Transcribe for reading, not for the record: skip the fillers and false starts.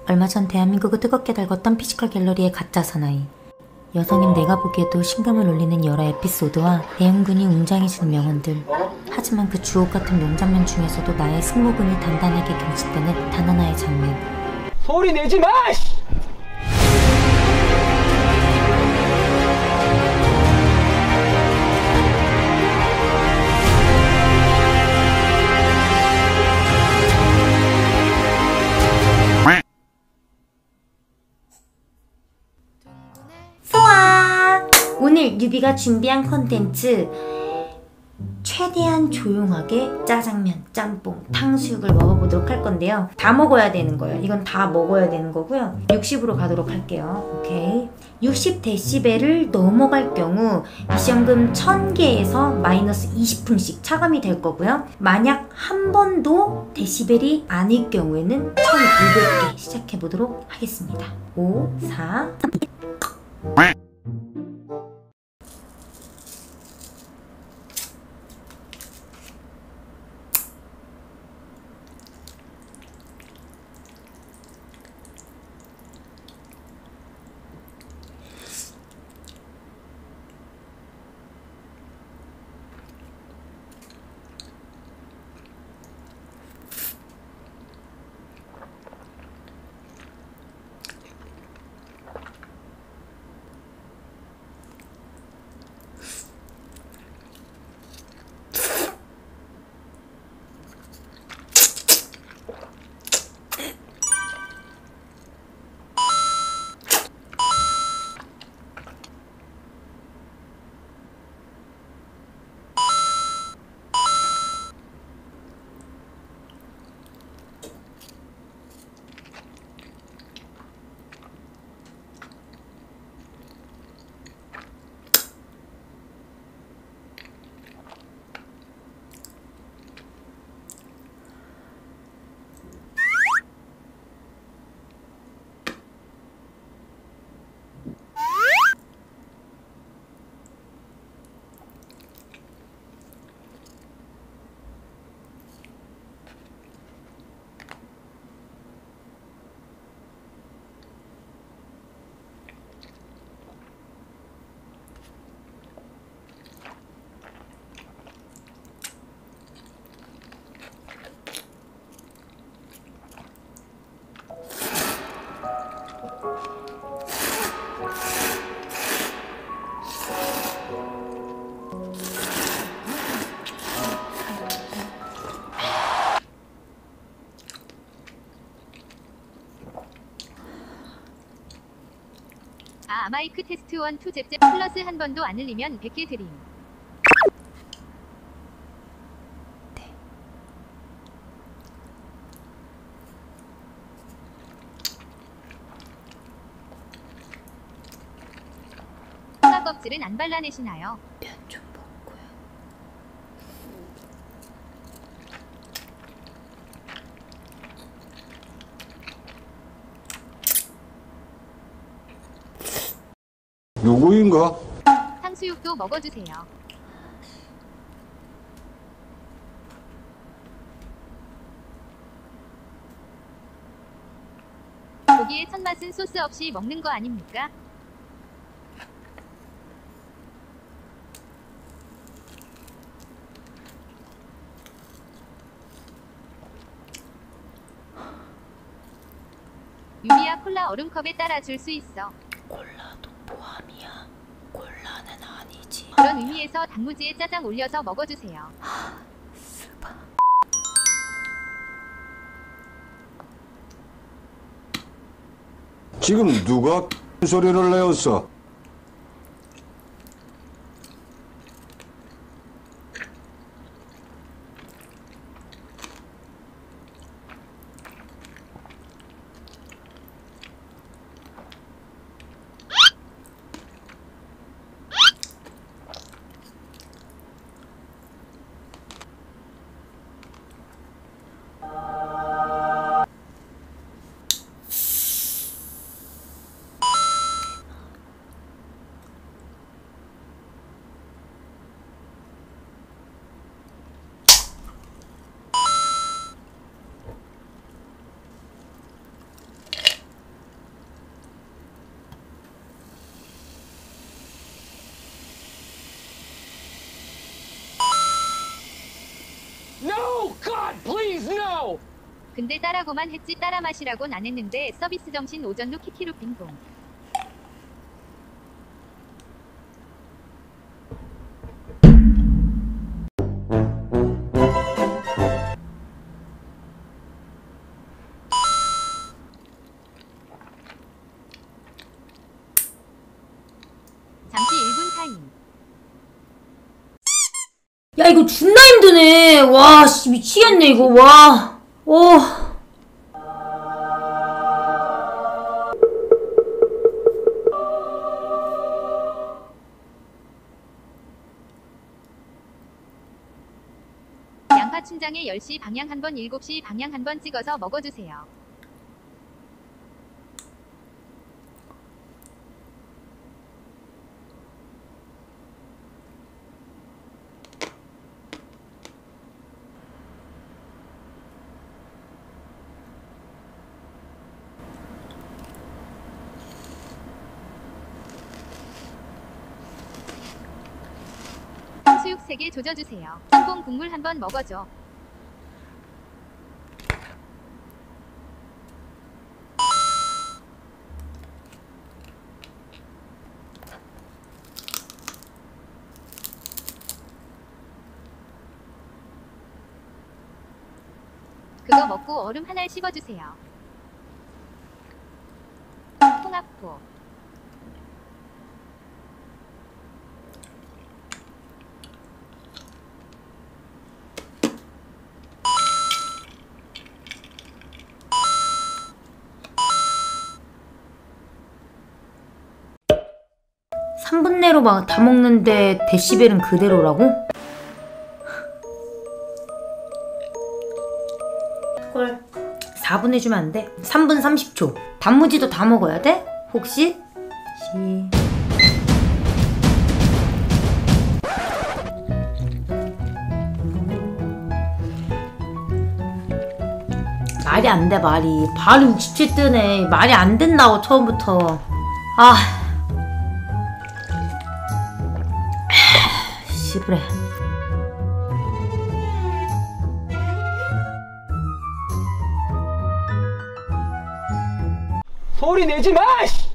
얼마 전 대한민국을 뜨겁게 달궜던 피지컬 갤러리의 가짜 사나이. 여성인 내가 보기에도 심금을 울리는 여러 에피소드와 내용군이 웅장해지는 명언들. 하지만 그 주옥같은 명장면 중에서도 나의 승모근이 단단하게 경직되는 단 하나의 장면. 소리 내지 마! 소아! 오늘 뉴비가 준비한 컨텐츠 최대한 조용하게 짜장면, 짬뽕, 탕수육을 먹어보도록 할 건데요. 다 먹어야 되는 거예요. 이건 다 먹어야 되는 거고요. 60으로 가도록 할게요. 오케이. 60dB를 넘어갈 경우 미션금 1000개에서 마이너스 20분씩 차감이 될 거고요. 만약 한 번도 데시벨이 아닐 경우에는 1200개 시작해보도록 하겠습니다. 5, 4, 3, 2, 마이크 테스트 1, 2 잽잽 플러스 한 번도 안 흘리면 100개 드림. 네. 사과 껍질은 안 발라내시나요? 면 좀 먹고요. 누구인가? 탕수육도 먹어주세요. 고기의 첫맛은 소스 없이 먹는 거 아닙니까? 유미야 콜라 얼음컵에 따라 줄 수 있어. 콜라도 포함이야. 콜라는 아니지. 그런 의미에서 단무지에 짜장 올려서 먹어주세요. 스파. 지금 누가 소리를 내었어? 근데 따라고만 했지 따라 마시라곤 안 했는데 서비스 정신 오전루 키키루 빙봉. 잠시 1분 타임. 야 이거 존나 힘드네. 와 씨 미치겠네 이거. 와. 오. 양파 춘장에 10시 방향 한 번 7시 방향 한 번 찍어서 먹어주세요. 수육 3개 조져주세요. 짬뽕 국물 한 번 먹어줘. 그거 먹고 얼음 하나 씹어주세요. 홍합포. 삼 분 내로 막 다 먹는데 데시벨은 그대로라고? 헐 4분 해주면 안 돼? 3분 30초 단무지도 다 먹어야 돼? 혹시? 말이 안 돼 말이. 바로 67 뜨네. 말이 안 된다고 처음부터. 씨부래. 소리 내지 마! 씨!